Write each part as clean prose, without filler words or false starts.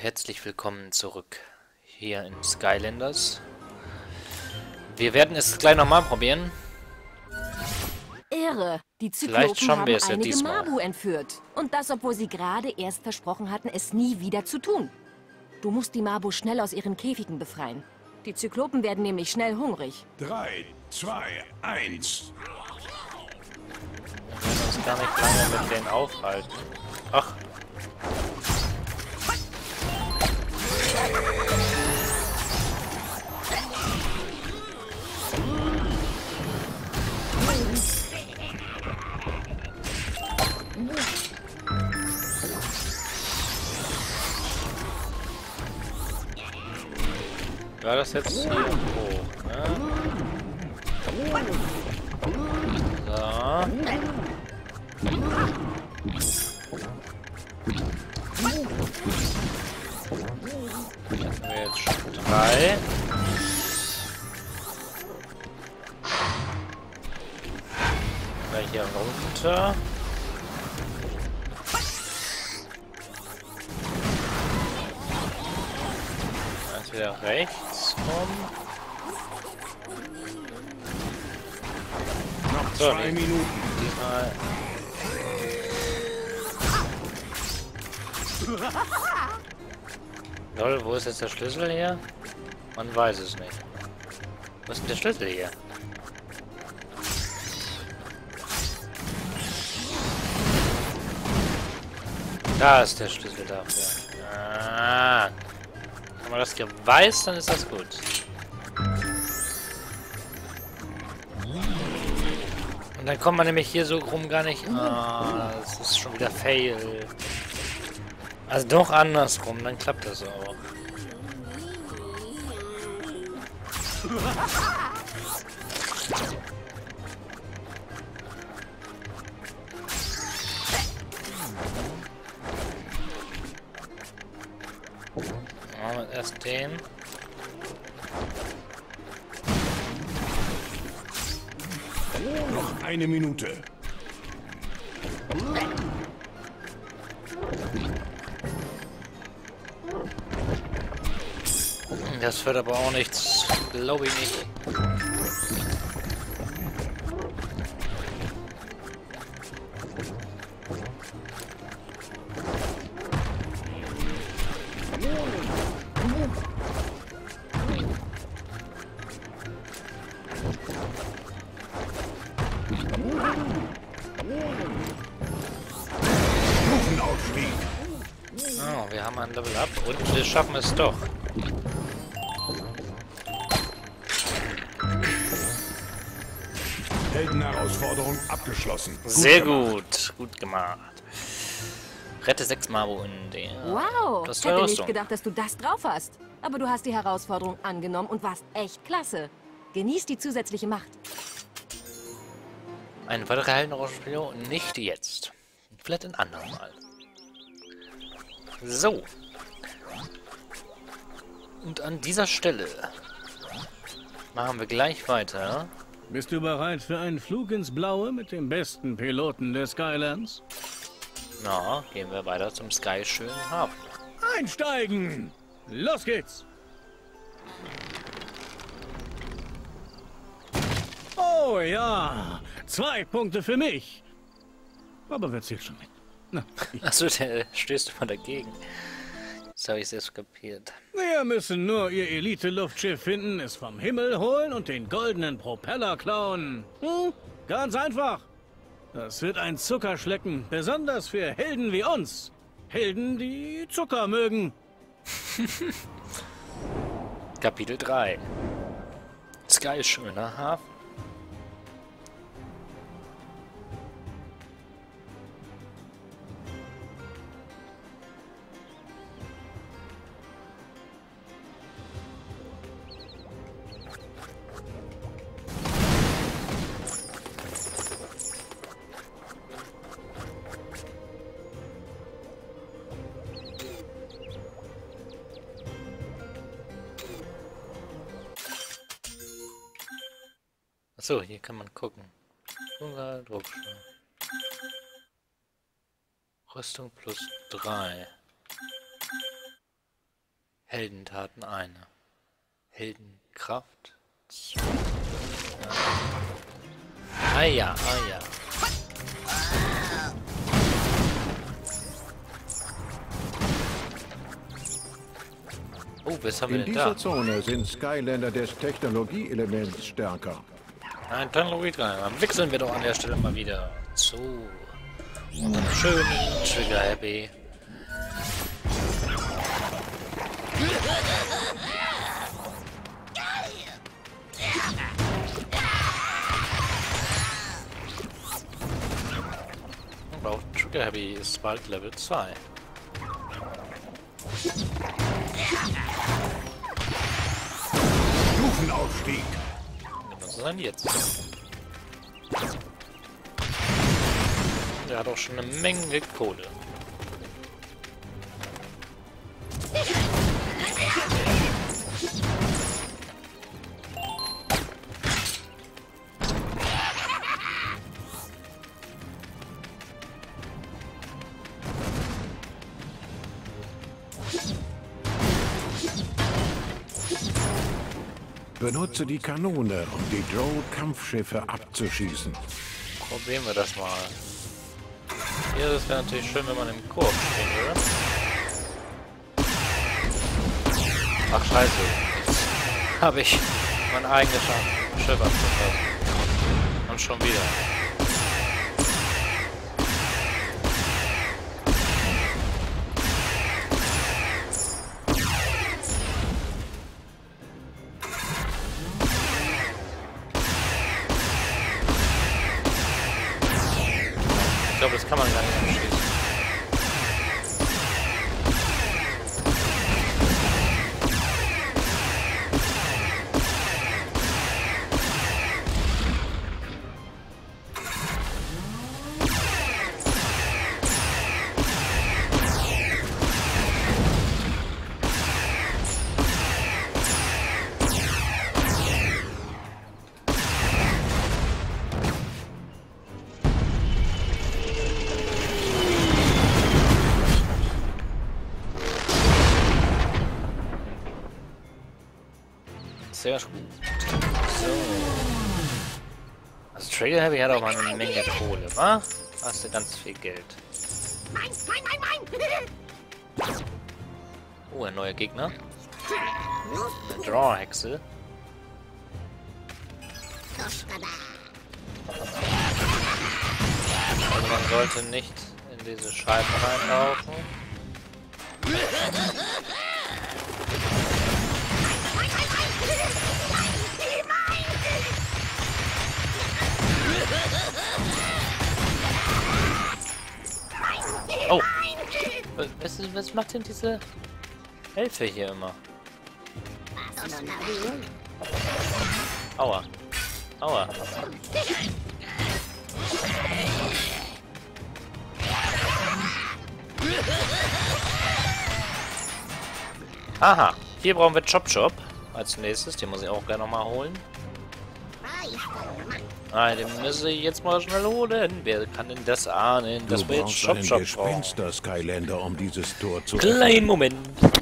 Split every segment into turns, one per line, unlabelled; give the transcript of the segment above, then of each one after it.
herzlich willkommen zurück hier in Skylanders. Wir werden es gleich nochmal probieren.
Irre! Die
Vielleicht
Zyklopen
schaffen wir
haben
es ja
einige
diesmal.
Mabu entführt. Und das, obwohl sie gerade erst versprochen hatten, es nie wieder zu tun. Du musst die Mabu schnell aus ihren Käfigen befreien. Die Zyklopen werden nämlich schnell hungrig.
3, 2, 1.
Wir werden uns gar nicht lange mit denen aufhalten. Ach. War das jetzt hier hoch, ne? So. Jetzt haben wir jetzt schon 3. Gleich hier runter. Jetzt wieder rechts rum.
Noch
So,
2 Minuten.
Diesmal. Lol, wo ist jetzt der Schlüssel hier? Man weiß es nicht. Wo ist denn der Schlüssel hier? Da ist der Schlüssel dafür. Ah. Wenn man das hier weiß, dann ist das gut. Und dann kommt man nämlich hier so rum gar nicht. Ah, das ist schon wieder Fail. Also doch andersrum, dann klappt das auch. Machen wir erst den.
Noch 1 Minute.
Das wird aber auch nichts, glaube ich nicht.
Stufenaufstieg.
Oh, wir haben ein Level Up und wir schaffen es doch.
Heldenherausforderung abgeschlossen.
Sehr gut. Gut gemacht. Rette 6 Mabu in der...
Wow!
Das ist
Hätte
tolle
nicht
Rüstung.
gedacht, dass du das drauf hast. Aber du hast die Herausforderung angenommen und warst echt klasse. Genieß die zusätzliche Macht.
Eine weitere Heldenrollenspiel, nicht jetzt. Vielleicht ein andermal. So. Und an dieser Stelle machen wir gleich weiter.
Bist du bereit für einen Flug ins Blaue mit dem besten Piloten der Skylands?
Na, gehen wir weiter zum Sky schönen Hafen.
Einsteigen! Los geht's! Oh ja, 2 Punkte für mich. Aber wer zählt schon mit? Na,
Achso, der stößt immer dagegen. Das habe ich jetzt kapiert.
wir müssen nur ihr Elite-Luftschiff finden, es vom Himmel holen und den goldenen Propeller klauen. Ganz einfach. Das wird ein Zuckerschlecken, besonders für Helden wie uns. Helden, die Zucker mögen.
Kapitel 3. Sky schöner Hafen. Achso, hier kann man gucken. Druckschlag. Rüstung plus 3. Heldentaten eine. Heldenkraft. Ah ja, ah ja. Oh, was haben wir
In
denn
dieser
da?
Zone sind Skylander des Technologieelements stärker.
Ein Technologie dran. Dann wechseln wir doch an der Stelle mal wieder zu unserem schönen Trigger Happy. Und auch Trigger Happy ist bald Level 2.
Stufenaufstieg.
Was ist denn jetzt? Der hat auch schon eine Menge Kohle.
Benutze die Kanone, um die Drow-Kampfschiffe abzuschießen.
Probieren wir das mal. Hier, das wäre natürlich schön, wenn man im Koop stehen würde. Ach scheiße. Habe ich mein eigenes Schiff abgefasst. Und schon wieder. Ich glaube, das kann man gar nicht abschließen. Sehr gut. So. Also Trigger Happy hat auch mal eine Menge Kohle, wa? Hast du ganz viel Geld. Oh, ein neuer Gegner. Eine Draw-Hexe. Also man sollte nicht in diese Scheiben reinlaufen. Oh! Was macht denn diese Elfe hier immer? Aua. Aua. Aha. Hier brauchen wir Chop Chop als nächstes. Den muss ich auch gleich nochmal holen. Nein, den müssen wir jetzt mal schnell holen. Wer kann denn das ahnen, dass wir jetzt Chop Chop brauchen?
Gespenster-Skylander, um dieses Tor zu
Kleinen Moment.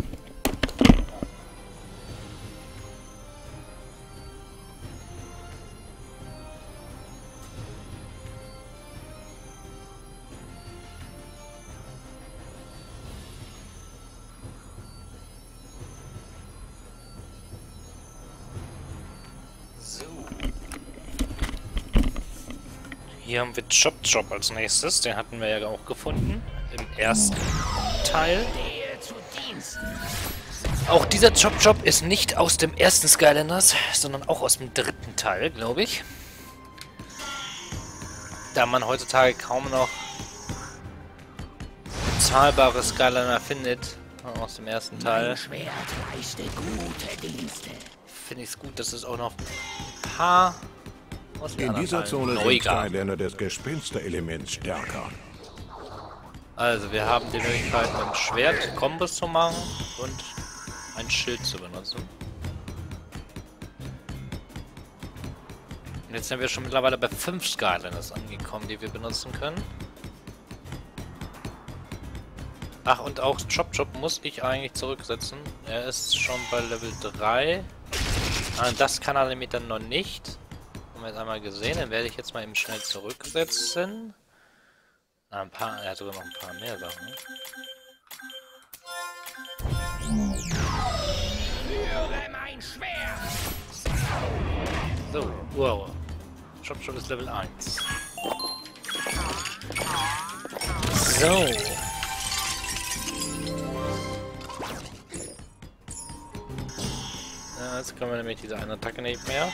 So. Hier haben wir Chop Chop als nächstes. Den hatten wir ja auch gefunden. Im ersten Teil. Auch dieser Chop Chop ist nicht aus dem ersten Skylanders, sondern auch aus dem dritten Teil, glaube ich. Da man heutzutage kaum noch bezahlbare Skylander findet, aus dem ersten Teil, finde ich es gut, dass es auch noch ein paar aus den
In
anderen
dieser
Teilen
Zone
neu
sind
gab.
Skylander des Gespenster-Elements stärker.
Also, wir haben die Möglichkeit, ein Schwert Kombos zu machen und ein Schild zu benutzen. Und jetzt sind wir schon mittlerweile bei 5 Skylanders angekommen, die wir benutzen können. Ach, und auch Chop Chop muss ich eigentlich zurücksetzen. Er ist schon bei Level 3. Ah, das kann er nämlich dann noch nicht. Haben wir jetzt einmal gesehen. Dann werde ich jetzt mal eben schnell zurücksetzen. Ah, ein paar, er hat sogar noch ein paar mehr Sachen.
Führe mein Schwert!
So, wow. Chop Chop ist Level 1. So. Ja, jetzt können wir nämlich diese eine Attacke nicht mehr.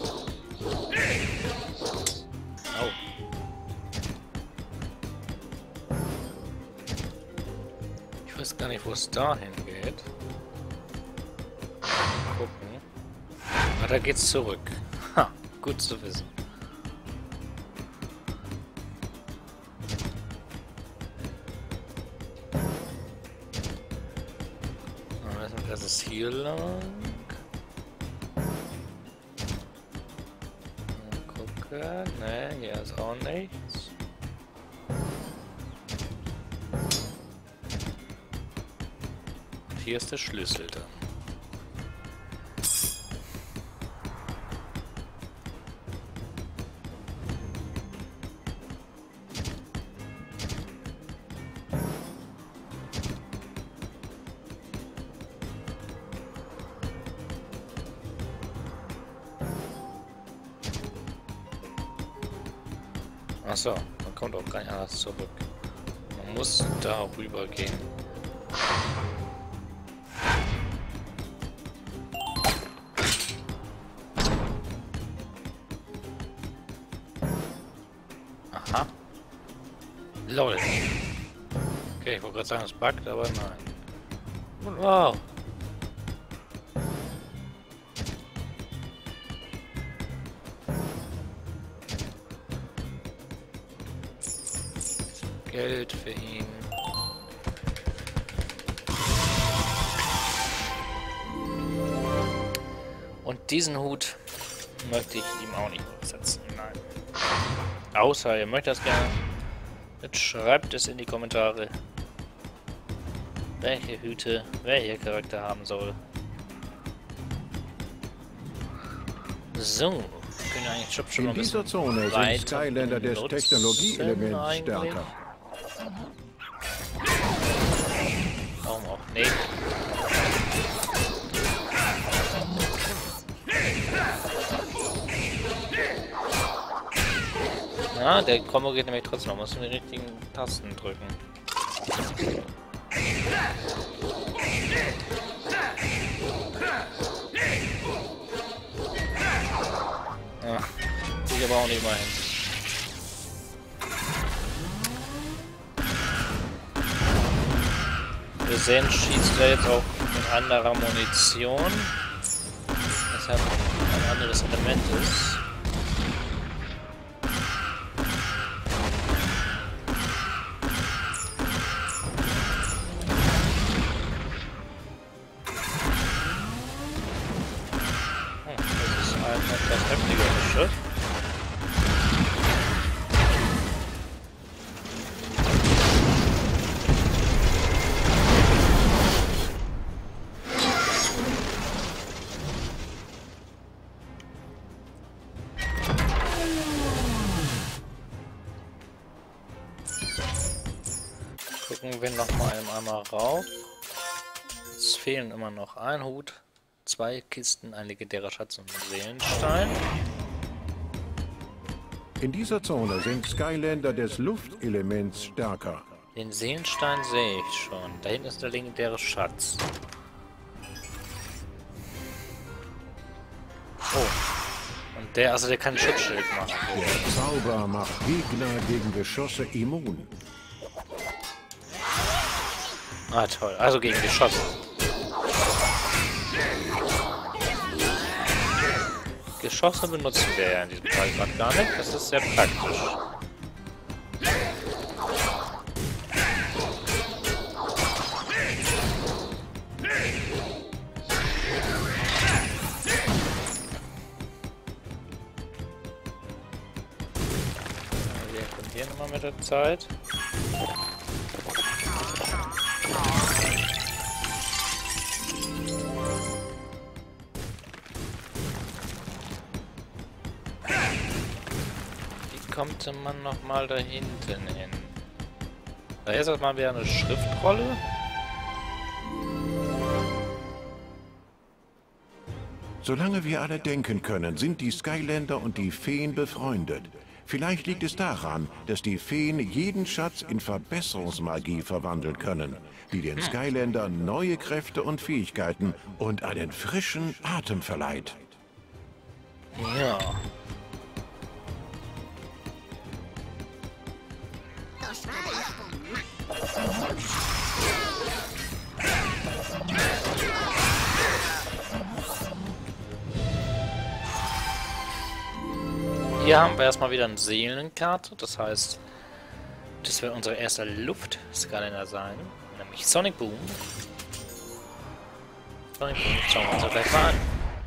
Au. Ich weiß gar nicht, wo es dahin geht. Mal gucken. Ah, da geht's zurück. Ha, gut zu wissen. Das ist hier lang. Mal gucken. Ne, hier ist auch nichts. Und hier ist der Schlüssel dann. Achso, man kommt auch gar nicht anders zurück. Man muss da rüber gehen. Aha. LOL. Okay, ich wollte gerade sagen, es buggt, aber nein. Wow. Geld für ihn. Und diesen Hut möchte ich ihm auch nicht setzen. Nein. Außer ihr möchtet das gerne. Jetzt schreibt es in die Kommentare, welche Hüte welcher Charakter haben soll. So. Können eigentlich schon
In dieser Zone sind Skylander des Technologieelements stärker.
Warum auch nicht? Ja, der Combo geht nämlich trotzdem. Man muss die richtigen Tasten drücken. Ja, ich aber auch nicht mal hin. Wir sehen, schießt er jetzt auch mit anderer Munition. Das ein anderes Element ist. Das ist ein etwas heftiger Schiff. Gucken wir noch mal einmal rauf. Es fehlen immer noch ein Hut, 2 Kisten, ein legendärer Schatz und ein Seelenstein.
In dieser Zone sind Skylander des Luftelements stärker.
Den Seelenstein sehe ich schon. Da hinten ist der legendäre Schatz. Oh. Und der, also der kann ein Schutzschild machen.
Der Zauber macht Gegner gegen Geschosse immun.
Ah, toll. Also gegen Geschosse. Geschosse benutzen wir ja in diesem Fall gerade gar nicht. Das ist sehr praktisch. Wir kommen hier nochmal mit der Zeit. kommt man noch mal da hinten hin? Da ist erstmal wieder eine Schriftrolle.
Solange wir alle denken können, sind die Skylander und die Feen befreundet. Vielleicht liegt es daran, dass die Feen jeden Schatz in Verbesserungsmagie verwandeln können, die den Skylandern neue Kräfte und Fähigkeiten und einen frischen Atem verleiht.
Ja. Hier haben wir erstmal wieder eine Seelenkarte, das heißt, das wird unser erster Luft-Skylander sein, nämlich Sonic Boom. Sonic Boom, schauen wir uns das gleich mal an.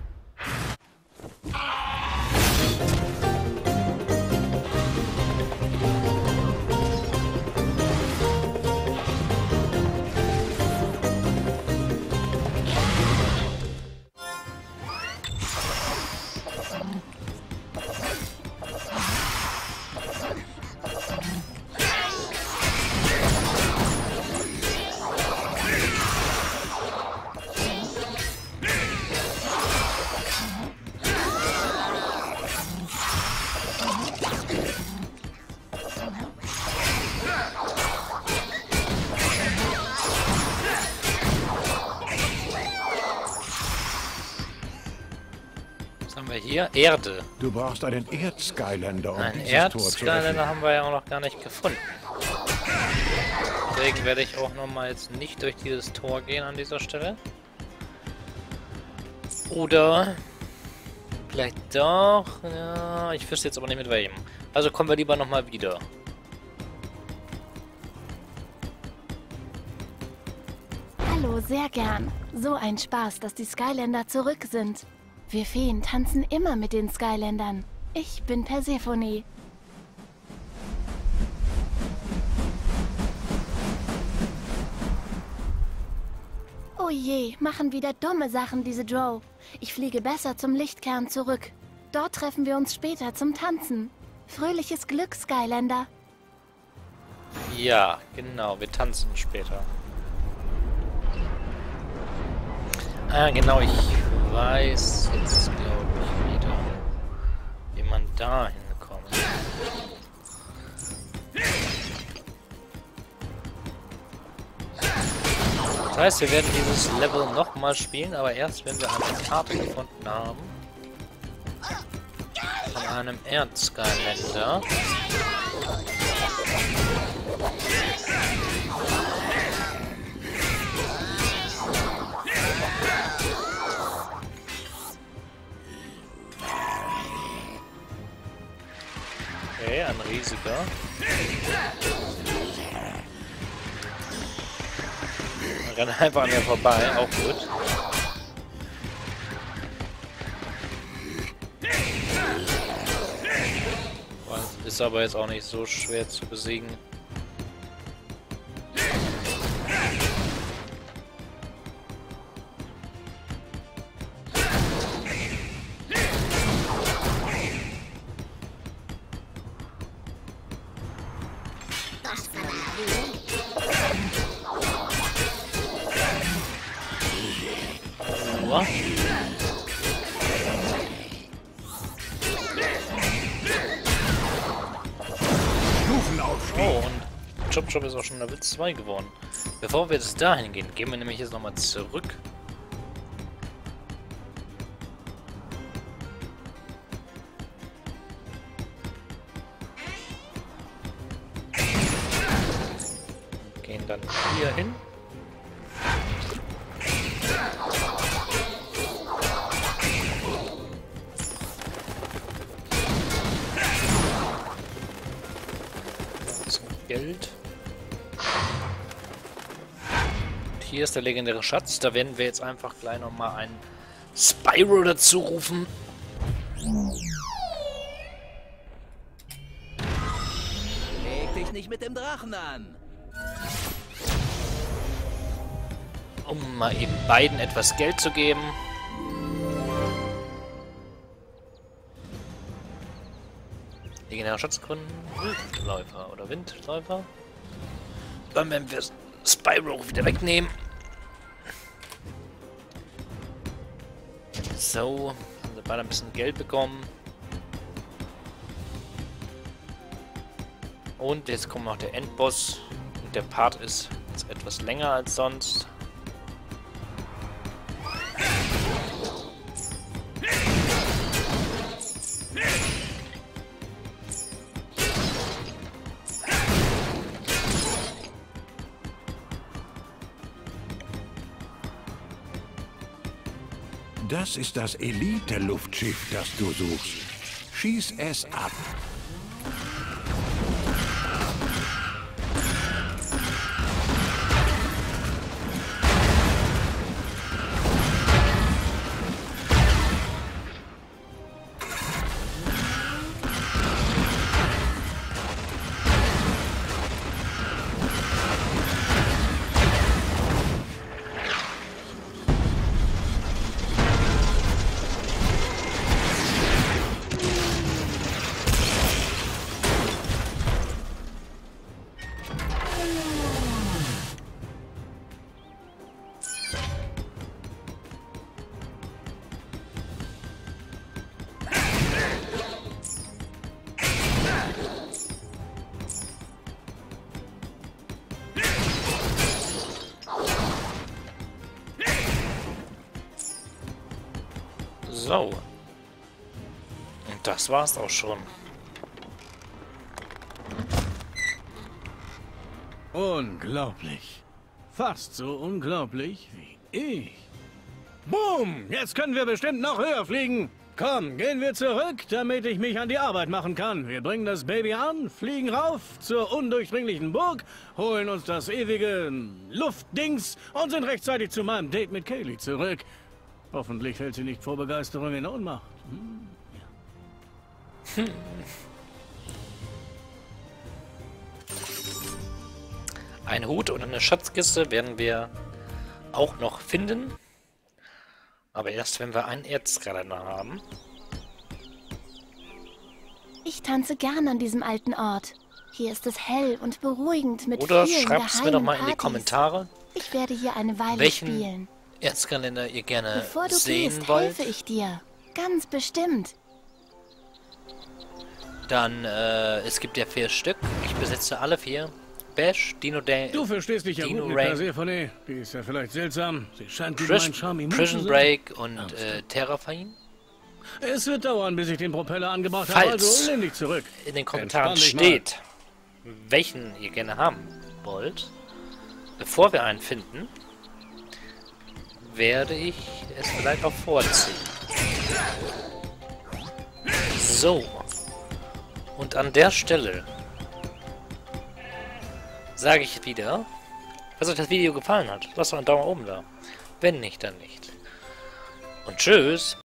Hier Erde.
Du brauchst einen Erd-Skylander, um
Ein
dieses Tor zu
Erd-Skylander
öffnen.
haben wir ja auch noch gar nicht gefunden. Deswegen werde ich auch nochmal jetzt nicht durch dieses Tor gehen an dieser Stelle. Oder vielleicht doch. Ja, ich wüsste jetzt aber nicht mit welchem. Also kommen wir lieber nochmal wieder.
Hallo, sehr gern. So ein Spaß, dass die Skylander zurück sind. Wir Feen tanzen immer mit den Skylandern. Ich bin Persephone. Oh je, machen wieder dumme Sachen diese Drow. Ich fliege besser zum Lichtkern zurück. Dort treffen wir uns später zum Tanzen. Fröhliches Glück, Skylander.
Ja, genau, wir tanzen später. Ah, genau, ich weiß jetzt, glaube ich, wieder, wie man da hinkommt. Das heißt, wir werden dieses Level nochmal spielen, aber erst, wenn wir eine Karte gefunden haben. Von einem Erd-Skylander. Okay, ein riesiger. Rennt einfach an mir vorbei, auch gut. Ist aber jetzt auch nicht so schwer zu besiegen. Oh, und Chop Chop ist auch schon Level 2 geworden. Bevor wir jetzt dahin gehen, gehen wir nämlich jetzt nochmal zurück. Gehen dann hier hin. Geld. Und hier ist der legendäre Schatz. Da werden wir jetzt einfach gleich nochmal einen Spyro dazu rufen.
Leg dich nicht mit dem Drachen an.
Um mal eben beiden etwas Geld zu geben. Legendäre Schatzgründen, Wildläufer oder Windläufer. Dann werden wir Spyro wieder wegnehmen. So, haben wir beide ein bisschen Geld bekommen. Und jetzt kommt noch der Endboss. Und der Part ist jetzt etwas länger als sonst.
Das ist das Elite-Luftschiff, das du suchst. Schieß es ab.
So. Und das war's auch schon.
Unglaublich. Fast so unglaublich wie ich. Boom! Jetzt können wir bestimmt noch höher fliegen. Komm, gehen wir zurück, damit ich mich an die Arbeit machen kann. Wir bringen das Baby an, fliegen rauf zur undurchdringlichen Burg, holen uns das ewige Luftdings und sind rechtzeitig zu meinem Date mit Kaylee zurück. Hoffentlich fällt sie nicht vor Begeisterung in Ohnmacht.
Ein Hut und eine Schatzkiste werden wir auch noch finden. Aber erst, wenn wir einen Erzkalender haben.
Ich tanze gern an diesem alten Ort. Hier ist es hell und beruhigend mit
Oder
vielen
schreibt es mir doch mal in die
Partys.
Kommentare,
Ich werde hier eine Weile
welchen
spielen.
Erzkalender ihr gerne
Bevor du
sehen
gehst,
wollt.
helfe ich dir. Ganz bestimmt.
Dann, es gibt ja 4 Stück. Ich besitze alle 4. Bash, Dino Day,
Du verstehst dich ja
Dino
gut mit
Rain,
Persephone. Die ist ja vielleicht seltsam. Sie scheint gegen meinen Charme immun zu
Prison
sein.
Break und Terrafain.
Es wird dauern, bis ich den Propeller angebracht habe,
Falls
also lehn dich zurück.
in den Kommentaren
Entspann dich mal.
steht, welchen ihr gerne haben wollt, bevor wir einen finden, werde ich es vielleicht auch vorziehen. So. Und an der Stelle sage ich wieder, falls euch das Video gefallen hat, lasst doch einen Daumen oben da. Wenn nicht, dann nicht. Und tschüss.